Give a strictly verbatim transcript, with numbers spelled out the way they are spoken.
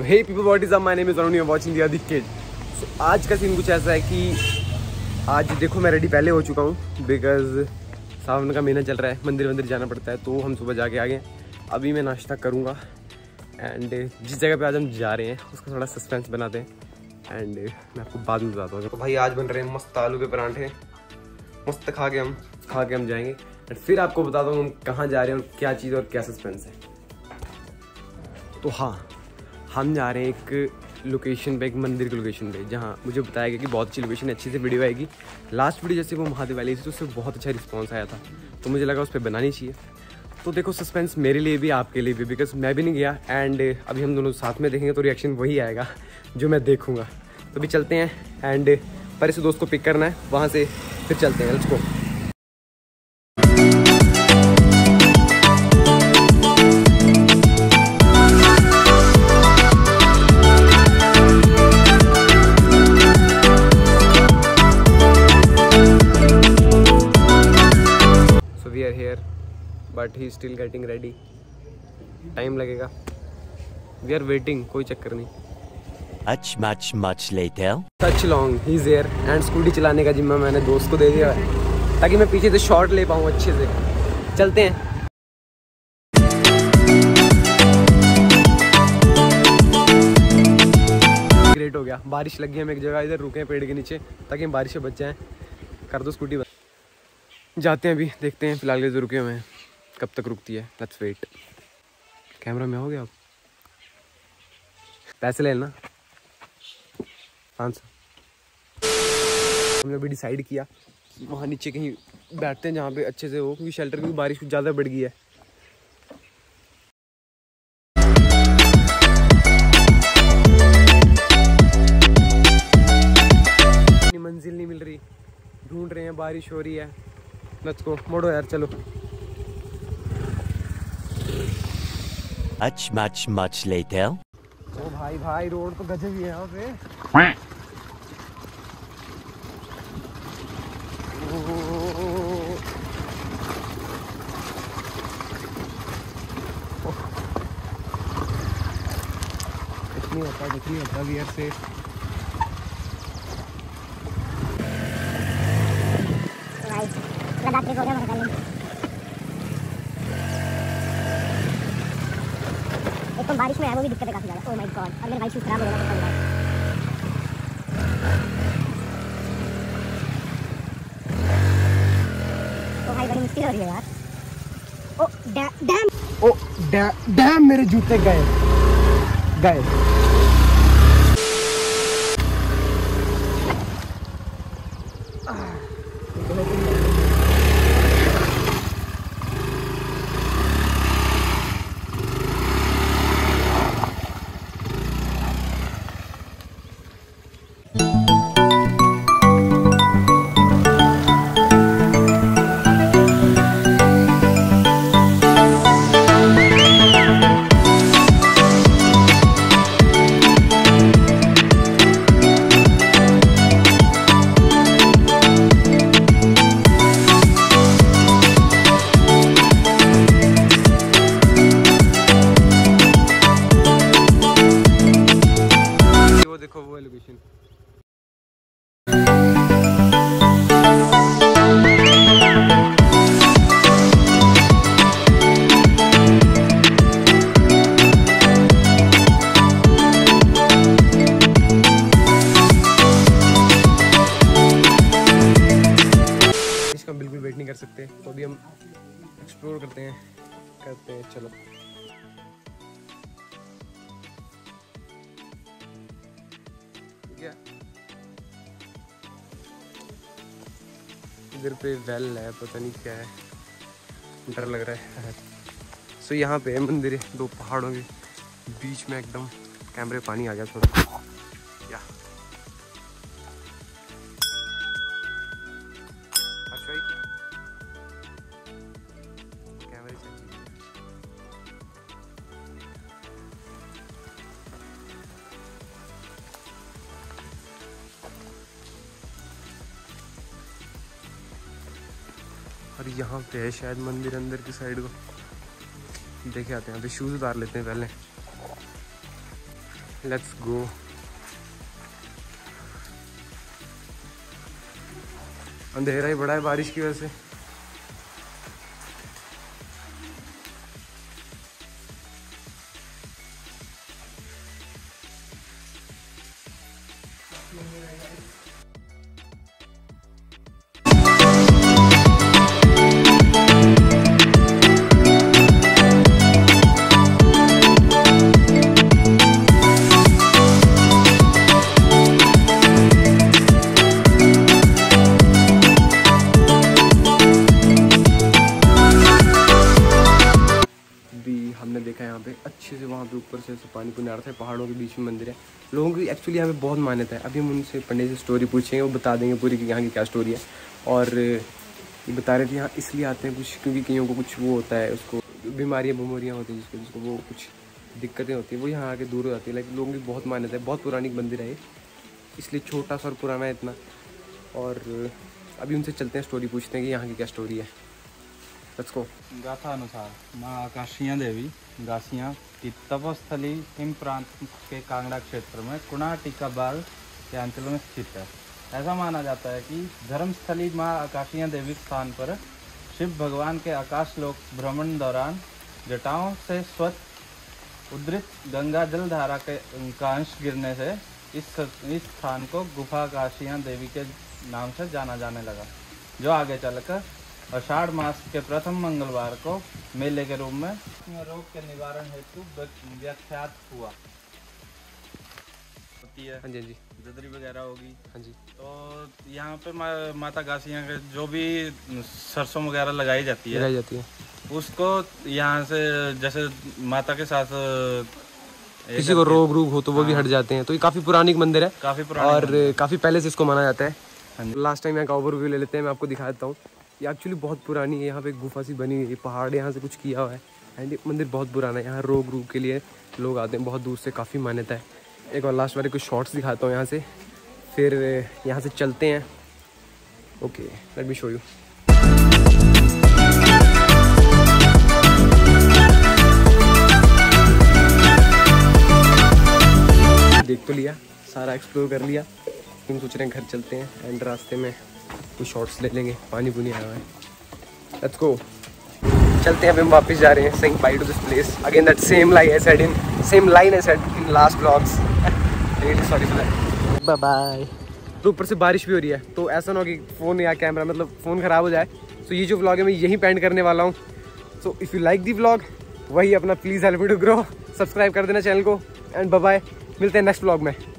Hey people, what is up, my name is Arun, you are watching the addict kid. So आज का scene कुछ ऐसा है कि आज देखो मैं रेडी पहले हो चुका हूँ बिकॉज सावन का महीना चल रहा है, मंदिर मंदिर जाना पड़ता है, तो हम सुबह जाके आ गए। अभी मैं नाश्ता करूँगा एंड जिस जगह पे आज हम जा रहे हैं उसका थोड़ा सस्पेंस बनाते हैं एंड मैं आपको बाद में बताता हूँ। तो भाई आज बन रहे हैं मस्त आलू के परांठे, मस्त खा के हम खा के हम जाएंगे एंड फिर आपको बताता हूँ हम कहाँ जा रहे हैं और क्या चीज़ और क्या सस्पेंस है। तो हाँ, हम जा रहे हैं एक लोकेशन पे, एक मंदिर की लोकेशन पे, जहाँ मुझे बताया गया कि बहुत अच्छी लोकेशन है, अच्छी से वीडियो आएगी। लास्ट वीडियो जैसे वो महादेव वाली थी तो उससे बहुत अच्छा रिस्पांस आया था, तो मुझे लगा उस पर बनानी चाहिए। तो देखो सस्पेंस मेरे लिए भी आपके लिए भी, बिकॉज मैं भी नहीं गया एंड अभी हम दोनों साथ में देखेंगे तो रिएक्शन वही आएगा जो मैं देखूंगा। तो अभी चलते हैं एंड पर इस दोस्त को पिक करना है, वहाँ से फिर चलते हैं। Let's go. So we are here, but he is still getting ready. Time लगेगा, we are waiting, कोई चक्कर नहीं। Much much much later. Such long, he is here and scooty चलाने का जिम्मा मैंने दोस्त को दे दिया है ताकि मैं पीछे से शॉट ले पाऊँ अच्छे से। चलते हैं। ग्रेट हो गया, बारिश लगी है, हम एक जगह इधर रुके हैं पेड़ के नीचे ताकि हम बारिश से बच जाएं। कर दो स्कूटी बंद, जाते हैं अभी, देखते हैं। फिलहाल इधर रुके हुए हैं, कब तक रुकती है, लेट्स वेट। कैमरा में हो गया, अब पैसे ले लेना, पाँच सौ। हमने अभी डिसाइड किया कि वहाँ नीचे कहीं बैठते हैं जहाँ पे अच्छे से हो, क्योंकि शेल्टर की बारिश कुछ ज़्यादा बढ़ गई है। मंजिल नहीं मिल रही, ढूंढ रहे हैं, बारिश हो रही है। लेट्स गो, मोड़ो यार, चलो। Much much much later. ओ भाई भाई, रोड तो गजब ही है यहाँ पे। कुछ नहीं होता, कुछ नहीं होता, वी आर सेफ। एक तो बारिश में है, वो भी दिक्कत है काफी ज्यादा। ओह माय गॉड, अब मेरे भाई शूज खराब हो गया तो ओ भाई बड़ी मुश्किल हो रही है यार। ओ डैम, ओ डैम, मेरे जूते गए गए। देखो वो लोकेशन। इसका बिल्कुल वेट नहीं कर सकते, तो अभी हम एक्सप्लोर करते हैं करते हैं चलो। इधर पे वेल है, पता नहीं क्या है, डर लग रहा है। सो so, यहाँ पे मंदिर है, दो पहाड़ों के बीच में एकदम। कैमरे पानी आ गया थोड़ा या कैमरे से और यहाँ पे है शायद मंदिर अंदर की साइड को। देखे आते हैं, अभी शूज उतार लेते हैं पहले। Let's go. अंधेरा ही बड़ा है बारिश की वजह से। हमने देखा यहाँ पे अच्छे से वहाँ पे ऊपर से पानी पुनी आ रहा था, पहाड़ों के बीच में मंदिर है। लोगों की एक्चुअली यहाँ पे बहुत मान्यता है। अभी हम उनसे पंडित से स्टोरी पूछेंगे, वो बता देंगे पूरी कि यहाँ की क्या स्टोरी है। और ये बता रहे थे यहाँ इसलिए आते हैं कुछ, क्योंकि कईयों को कुछ वो होता है, उसको बीमारियाँ बीमारियाँ होती हैं जिसको जिसको वो कुछ दिक्कतें होती हैं, वो यहाँ आके दूर हो जाती है। लाइक लोगों की बहुत मान्यता है, बहुत पुरानी मंदिर है ये, इसलिए छोटा सा और पुराना है इतना। और अभी उनसे चलते हैं, स्टोरी पूछते हैं कि यहाँ की क्या स्टोरी है। Let's go. गाथा अनुसार माँ आकाशिया देवी गासियाँ की तपस्थली हिम प्रांत के कांगड़ा क्षेत्र में कुणा टीकाबाल के अंचल में स्थित है। ऐसा माना जाता है कि धर्मस्थली माँ आकाशिया देवी स्थान पर शिव भगवान के आकाश लोक भ्रमण दौरान जटाओं से स्वच्छ उद्धृत गंगा जल धारा के का अंश गिरने से इस इस स्थान को गुफा आकाशिया देवी के नाम से जाना जाने लगा, जो आगे चलकर आषाढ़ मास के प्रथम मंगलवार को मेले के रूप में रोग के निवारण हेतु व्याख्यात हुआ होती है। हाँ जी, हाँ जी, जदरी वगैरह होगी। हाँ जी। तो यहाँ पे मा, माता गासियाँ के जो भी सरसों वगैरह लगाई जाती है, लगाई जाती है, उसको यहाँ से जैसे माता के साथ किसी को रोग रोग हो तो वो भी हट जाते हैं। तो ये काफी पुरानी मंदिर है, काफी पुरानी और काफी पहले से इसको माना जाता है। लास्ट टाइम यहाँ का ओवरव्यू ले लेते हैं, मैं आपको दिखा देता हूँ। ये एक्चुअली बहुत पुरानी है, यहाँ पे गुफा सी बनी हुई है, पहाड़ यहाँ से कुछ किया हुआ है, एंड ये मंदिर बहुत पुराना है। यहाँ रोग रूग के लिए लोग आते हैं बहुत दूर से, काफ़ी मान्यता है। एक और लास्ट बार कुछ शॉर्ट्स दिखाता हूँ यहाँ से, फिर यहाँ से चलते हैं। Okay, let me show you. देख तो लिया, सारा एक्सप्लोर कर लिया, हम सोच रहे हैं घर चलते हैं, एंड रास्ते में कुछ शॉर्ट्स ले लेंगे, पानी पुनी आया हुआ है। लेट्स गो, चलते हैं। अब हम वापस जा रहे हैं, saying bye to this place again, that same line I said in same line I said in last vlogs. Really sorry for that, bye bye. तो ऊपर से बारिश भी हो रही है, तो ऐसा ना हो कि फ़ोन या कैमरा मतलब फ़ोन ख़राब हो जाए। सो ये जो व्लॉग है मैं यहीं पेंड करने वाला हूँ। So if you like the vlog, वही अपना please help me to grow, subscribe कर देना चैनल को, एंड बाय बाय। मिलते हैं नेक्स्ट व्लॉग में।